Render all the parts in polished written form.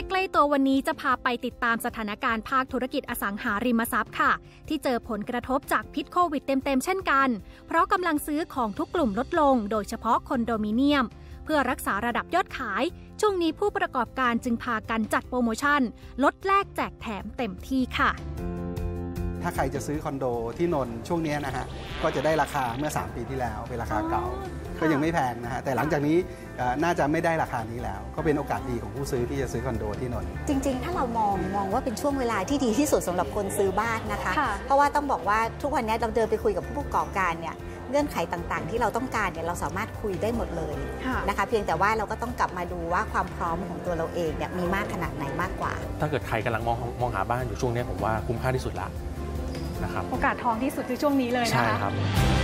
ใกล้ตัววันนี้จะพาไปติดตามสถานการณ์ภาคธุรกิจอสังหาริมทรัพย์ค่ะที่เจอผลกระทบจากพิษโควิดเต็มๆเช่นกันเพราะกำลังซื้อของทุกกลุ่มลดลงโดยเฉพาะคอนโดมิเนียมเพื่อรักษาระดับยอดขายช่วงนี้ผู้ประกอบการจึงพากันจัดโปรโมชั่นลดแลกแจกแถมเต็มที่ค่ะถ้าใครจะซื้อคอนโดที่นนท์ช่วงนี้นะฮะก็จะได้ราคาเมื่อ3 ปีที่แล้วเป็นราคาเก่าก็ยังไม่แพงนะฮะแต่หลังจากนี้น่าจะไม่ได้ราคานี้แล้วก็เป็นโอกาสดีของผู้ซื้อที่จะซื้อคอนโดที่นนท์จริงๆถ้าเรามองว่าเป็นช่วงเวลาที่ดีที่สุดสำหรับคนซื้อบ้านนะคะเพราะว่าต้องบอกว่าทุกวันนี้เราเดินไปคุยกับผู้ประกอบการเนี่ยเงื่อนไขต่างๆที่เราต้องการเนี่ยเราสามารถคุยได้หมดเลยนะคะเพียงแต่ว่าเราก็ต้องกลับมาดูว่าความพร้อมของตัวเราเองเนี่ยมีมากขนาดไหนมากกว่าถ้าเกิดใครกำลังมองหาบ้านอยู่ช่วงนี้ผมว่าคุ้มค่าที่สุดละนะครับโอกาสทองที่สุดคือช่วงนี้เลยนะคะใช่ครับ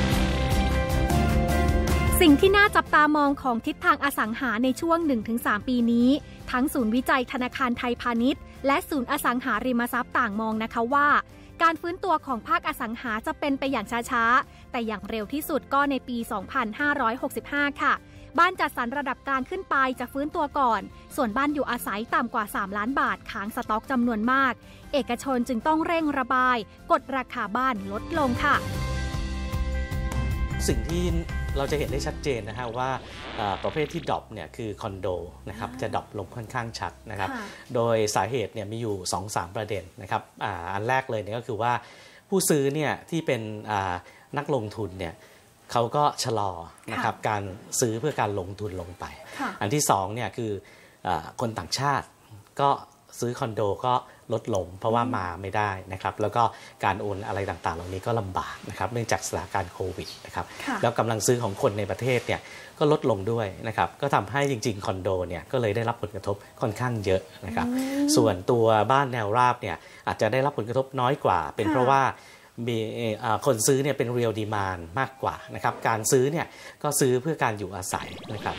สิ่งที่น่าจับตามองของทิศทางอสังหาในช่วง 1-3 ปีนี้ทั้งศูนย์วิจัยธนาคารไทยพาณิชย์และศูนย์อสังหาริมทรัพย์ต่างมองนะคะว่าการฟื้นตัวของภาคอสังหาจะเป็นไปอย่างช้าๆแต่อย่างเร็วที่สุดก็ในปี 2565 ค่ะบ้านจัดสรรระดับกลางขึ้นไปจะฟื้นตัวก่อนส่วนบ้านอยู่อาศัยต่ำกว่า3 ล้านบาทค้างสต็อกจำนวนมากเอกชนจึงต้องเร่งระบายกดราคาบ้านลดลงค่ะสิ่งที่เราจะเห็นได้ชัดเจนนะฮะว่าประเภทที่ดรอปเนี่ยคือคอนโดนะครับจะดรอปลงค่อนข้างชัดนะครับโดยสาเหตุเนี่ยมีอยู่ 2-3 ประเด็นนะครับอันแรกเลยเนี่ยก็คือว่าผู้ซื้อเนี่ยที่เป็นนักลงทุนเนี่ยเขาก็ชะลอนะครับการซื้อเพื่อการลงทุนลงไปอันที่2เนี่ยคือคนต่างชาติก็ซื้อคอนโดก็ลดลงเพราะว่ามาไม่ได้นะครับแล้วก็การโอนอะไรต่างๆเหล่านี้ก็ลำบากนะครับเนื่องจากสถานการณ์โควิดนะครับแล้วกำลังซื้อของคนในประเทศเนี่ยก็ลดลงด้วยนะครับก็ทำให้จริงๆคอนโดเนี่ยก็เลยได้รับผลกระทบค่อนข้างเยอะนะครับส่วนตัวบ้านแนวราบเนี่ยอาจจะได้รับผลกระทบน้อยกว่าเป็นเพราะว่ามีคนซื้อเนี่ยเป็น real demand มากกว่านะครับการซื้อเนี่ยก็ซื้อเพื่อการอยู่อาศัยนะครับ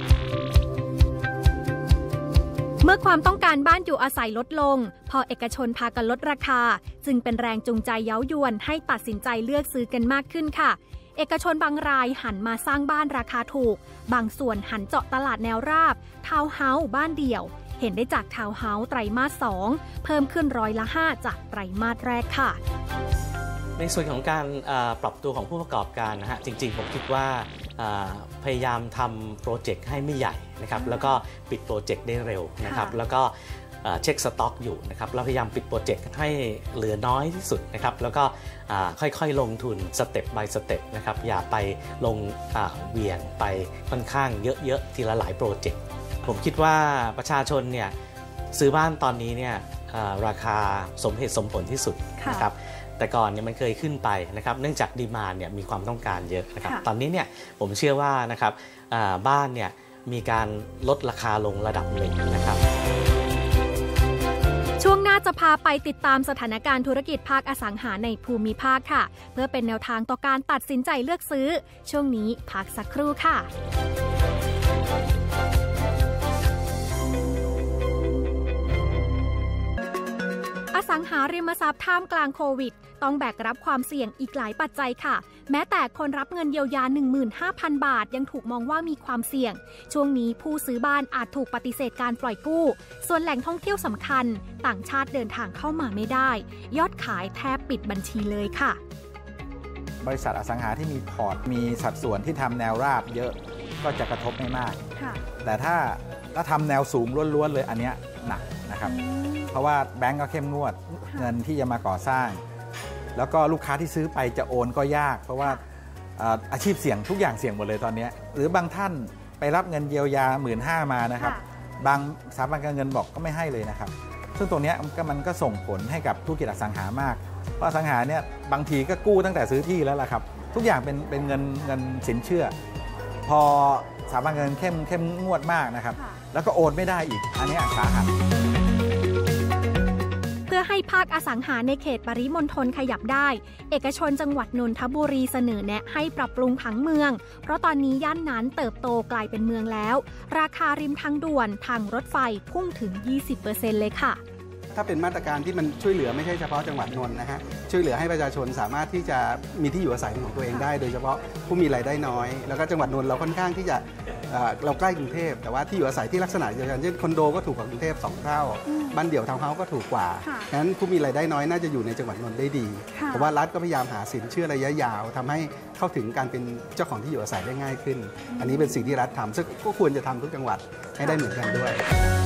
เมื่อความต้องการบ้านอยู่อาศัยลดลงพอเอกชนพากันลดราคาจึงเป็นแรงจูงใจเย้ายวนให้ตัดสินใจเลือกซื้อกันมากขึ้นค่ะเอกชนบางรายหันมาสร้างบ้านราคาถูกบางส่วนหันเจาะตลาดแนวราบทาวน์เฮาส์บ้านเดี่ยวเห็นได้จากทาวน์เฮาส์ไตรมาส 2เพิ่มขึ้น5%จากไตรมาสแรกค่ะในส่วนของการปรับตัวของผู้ประกอบการนะฮะจริงๆผมคิดว่าพยายามทำโปรเจกต์ให้ไม่ใหญ่นะครับแล้วก็ปิดโปรเจกต์ได้เร็วนะครับแล้วก็เช็คสต็อกอยู่นะครับเราพยายามปิดโปรเจกต์ให้เหลือน้อยที่สุดนะครับแล้วก็ค่อยๆลงทุนสเต็ป by สเต็ปนะครับอย่าไปลงเวียงไปค่อนข้างเยอะๆทีละหลายโปรเจกต์ผมคิดว่าประชาชนเนี่ยซื้อบ้านตอนนี้เนี่ยราคาสมเหตุสมผลที่สุดนะครับแต่ก่อนเนี่ยมันเคยขึ้นไปนะครับเนื่องจากดีมานด์เนี่ยมีความต้องการเยอะนะครับตอนนี้เนี่ยผมเชื่อว่านะครับบ้านเนี่ยมีการลดราคาลงระดับหนึ่งนะครับช่วงหน้าจะพาไปติดตามสถานการณ์ธุรกิจภาคอสังหาในภูมิภาคค่ะเพื่อเป็นแนวทางต่อการตัดสินใจเลือกซื้อช่วงนี้พักสักครู่ค่ะอสังหาริมทรัพย์ท่ามกลางโควิดต้องแบกรับความเสี่ยงอีกหลายปัจจัยค่ะแม้แต่คนรับเงินเยียวยา 15,000 บาทยังถูกมองว่ามีความเสี่ยงช่วงนี้ผู้ซื้อบ้านอาจถูกปฏิเสธการปล่อยกู้ส่วนแหล่งท่องเที่ยวสำคัญต่างชาติเดินทางเข้ามาไม่ได้ยอดขายแทบปิดบัญชีเลยค่ะบริษัทอสังหาที่มีพอร์ตมีสัดส่วนที่ทำแนวราบเยอะก็จะกระทบไม่มากแต่ถ้าทำแนวสูงล้วนๆเลยอันเนี้ยหนักนะครับเพราะว่าแบงก์ก็เข้มงวดเงินที่จะมาก่อสร้างแล้วก็ลูกค้าที่ซื้อไปจะโอนก็ยากเพราะว่าอาชีพเสี่ยงทุกอย่างเสี่ยงหมดเลยตอนนี้หรือบางท่านไปรับเงินเยียวยา 15,000 มานะครับบางสถาบันการเงินบอกก็ไม่ให้เลยนะครับซึ่งตรงนี้มันก็ส่งผลให้กับธุรกิจอสังหามากเพราะอสังหาเนี่ยบางทีก็กู้ตั้งแต่ซื้อที่แล้วล่ะครับทุกอย่างเป็นเงินสินเชื่อพอสถาบันการเงินเข้มงวดมากนะครับแล้วก็โอนไม่ได้อีกอันนี้สาหัสเพื่อให้ภาคอสังหาในเขตปริมณฑลขยับได้เอกชนจังหวัดนนทบุรีเสนอแนะให้ปรับปรุงผังเมืองเพราะตอนนี้ย่านนั้นเติบโตกลายเป็นเมืองแล้วราคาริมทางด่วนทางรถไฟพุ่งถึง 20% เลยค่ะถ้าเป็นมาตรการที่มันช่วยเหลือไม่ใช่เฉพาะจังหวัดนนท์นะฮะช่วยเหลือให้ประชาชนสามารถที่จะมีที่อยู่อาศัยของตัวเองได้โดยเฉพาะผู้มีรายได้น้อยแล้วก็จังหวัดนนท์เราค่อนข้างที่จะเราใกล้กรุงเทพแต่ว่าที่อยู่อาศัยที่ลักษณะเดียวกันเช่นคอนโดก็ถูกกว่ากรุงเทพ2 เท่าบ้านเดี่ยวทาวน์เฮาส์ก็ถูกกว่าฉะนั้นผู้มีรายได้น้อยน่าจะอยู่ในจังหวัดนนท์ได้ดีเพราะว่ารัฐก็พยายามหาสินเชื่อระยะยาวทำให้เข้าถึงการเป็นเจ้าของที่อยู่อาศัยได้ง่ายขึ้นอันนี้เป็นสิ่งที่รัฐทำซึ่งก็ควรจะทำทุกจังหวัดให้ได้เหมือนกันด้วย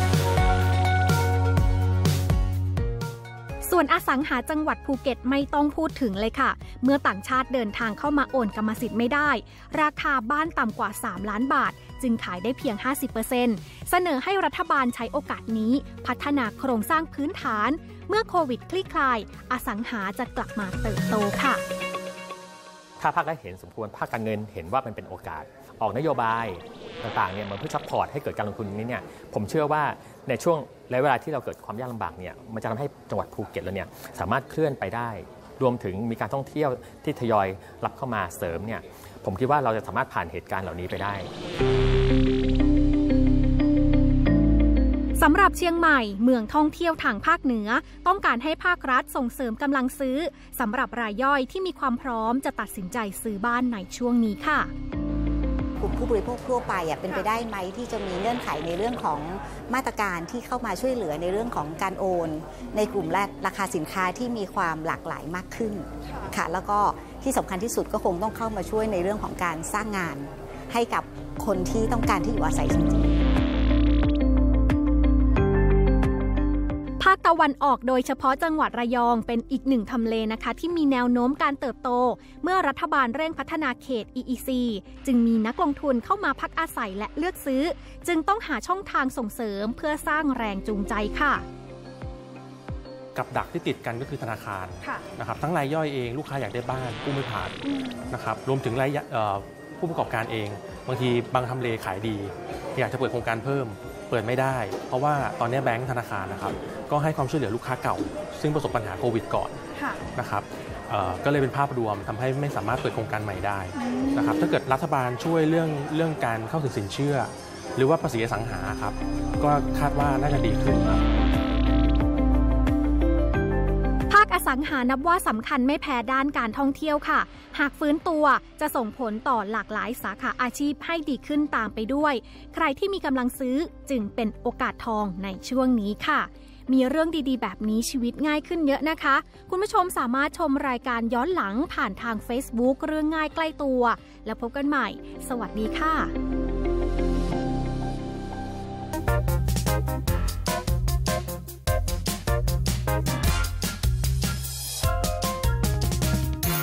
ส่วนอสังหาจังหวัดภูเก็ตไม่ต้องพูดถึงเลยค่ะเมื่อต่างชาติเดินทางเข้ามาโอนกรรมสิทธิ์ไม่ได้ราคาบ้านต่ำกว่า3 ล้านบาทจึงขายได้เพียง 50% เสนอให้รัฐบาลใช้โอกาสนี้พัฒนาโครงสร้างพื้นฐานเมื่อโควิดคลี่คลายอสังหาจะกลับมาเติบโตค่ะถ้าภาครัฐเห็นสมควรภาคการเงินเห็นว่ามันเป็นโอกาสออกนโยบายต่างๆเนี่ยมันเพื่อซัพพอร์ตให้เกิดการลงทุนนี้เนี่ยผมเชื่อว่าในช่วงระยะเวลาที่เราเกิดความยากลำบากเนี่ยมันจะทำให้จังหวัดภูเก็ตเราเนี่ยสามารถเคลื่อนไปได้รวมถึงมีการท่องเที่ยวที่ทยอยรับเข้ามาเสริมเนี่ยผมคิดว่าเราจะสามารถผ่านเหตุการณ์เหล่านี้ไปได้สำหรับเชียงใหม่เมืองท่องเที่ยวทางภาคเหนือต้องการให้ภาครัฐส่งเสริมกำลังซื้อสำหรับรายย่อยที่มีความพร้อมจะตัดสินใจซื้อบ้านในช่วงนี้ค่ะกลุ่มผู้บริโภคทั่วไปเป็นไปได้ไหมที่จะมีเงื่อนไขในเรื่องของมาตรการที่เข้ามาช่วยเหลือในเรื่องของการโอนในกลุ่มราคาสินค้าที่มีความหลากหลายมากขึ้นค่ะแล้วก็ที่สำคัญที่สุดก็คงต้องเข้ามาช่วยในเรื่องของการสร้างงานให้กับคนที่ต้องการที่อยู่อาศัยจริงๆภาคตะวันออกโดยเฉพาะจังหวัดระยองเป็นอีกหนึ่งทำเลนะคะที่มีแนวโน้มการเติบโตเมื่อรัฐบาลเร่งพัฒนาเขต EEC จึงมีนักลงทุนเข้ามาพักอาศัยและเลือกซื้อจึงต้องหาช่องทางส่งเสริมเพื่อสร้างแรงจูงใจค่ะกับดักที่ติดกันก็คือธนาคารนะครับทั้งรายย่อยเองลูกค้าอยากได้บ้านกู้ไม่ผ่านนะครับรวมถึงรายผู้ประกอบการเองบางทีบางทำเลขายดีอยากจะเปิดโครงการเพิ่มเปิดไม่ได้เพราะว่าตอนนี้แบงก์ธนาคารนะครับก็ให้ความช่วยเหลือลูกค้าเก่าซึ่งประสบปัญหาโควิดก่อนนะครับก็เลยเป็นภาพรวมทำให้ไม่สามารถเปิดโครงการใหม่ได้นะครับถ้าเกิดรัฐบาลช่วยเรื่องการเข้าถึงสินเชื่อหรือว่าภาษีอสังหาครับก็คาดว่าน่าจะดีขึ้นครับภาคอสังหานับว่าสำคัญไม่แพ้ด้านการท่องเที่ยวค่ะหากฟื้นตัวจะส่งผลต่อหลากหลายสาขาอาชีพให้ดีขึ้นตามไปด้วยใครที่มีกำลังซื้อจึงเป็นโอกาสทองในช่วงนี้ค่ะมีเรื่องดีๆแบบนี้ชีวิตง่ายขึ้นเยอะนะคะคุณผู้ชมสามารถชมรายการย้อนหลังผ่านทาง Facebook เรื่องง่ายใกล้ตัวแล้วพบกันใหม่สวัสดีค่ะ